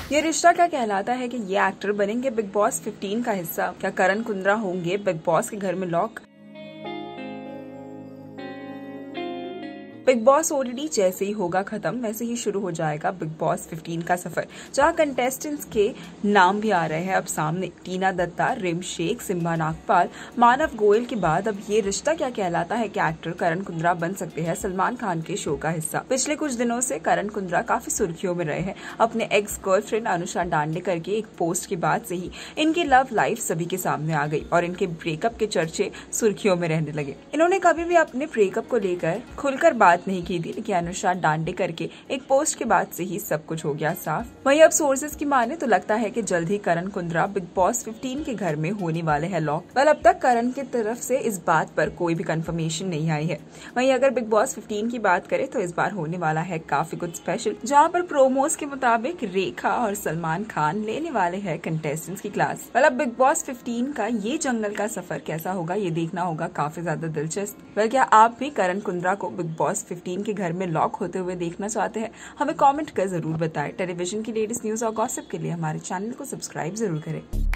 ये रिश्ता क्या कहलाता है कि ये एक्टर बनेंगे बिग बॉस 15 का हिस्सा? क्या करण कुंद्रा होंगे बिग बॉस के घर में लॉक? बिग बॉस ओटीटी जैसे ही होगा खत्म वैसे ही शुरू हो जाएगा बिग बॉस 15 का सफर, जहां कंटेस्टेंट्स के नाम भी आ रहे हैं अब सामने। टीना दत्ता, रिम शेख, सिम्बा नागपाल, मानव गोयल के बाद अब ये रिश्ता क्या कहलाता है कि एक्टर करण कुंद्रा बन सकते हैं सलमान खान के शो का हिस्सा। पिछले कुछ दिनों से करण कुंद्रा काफी सुर्खियों में रहे हैं। अपने एक्स गर्लफ्रेंड अनुषा डांडेकर के एक पोस्ट के बाद से ही इनकी लव लाइफ सभी के सामने आ गई और इनके ब्रेकअप के चर्चे सुर्खियों में रहने लगे। इन्होंने कभी भी अपने ब्रेकअप को लेकर खुलकर बात नहीं की थी, लेकिन अनुषा डांडेकर के एक पोस्ट के बाद से ही सब कुछ हो गया साफ। वहीं अब सोर्सेज की माने तो लगता है कि जल्द ही करण कुंद्रा बिग बॉस 15 के घर में होने वाले हैं लॉक। वेल, अब तक करण की तरफ से इस बात पर कोई भी कंफर्मेशन नहीं आई है। वहीं अगर बिग बॉस 15 की बात करें तो इस बार होने वाला है काफी कुछ स्पेशल, जहां पर प्रोमोस के मुताबिक रेखा और सलमान खान लेने वाले हैं कंटेस्टेंट्स की क्लास। वेल, अब बिग बॉस 15 का ये जंगल का सफर कैसा होगा ये देखना होगा काफी ज्यादा दिलचस्प। वेल, क्या आप भी करण कुंद्रा को बिग बॉस 15 के घर में लॉक होते हुए देखना चाहते हैं? हमें कमेंट कर जरूर बताएं। टेलीविजन की लेटेस्ट न्यूज और गॉसिप के लिए हमारे चैनल को सब्सक्राइब जरूर करें।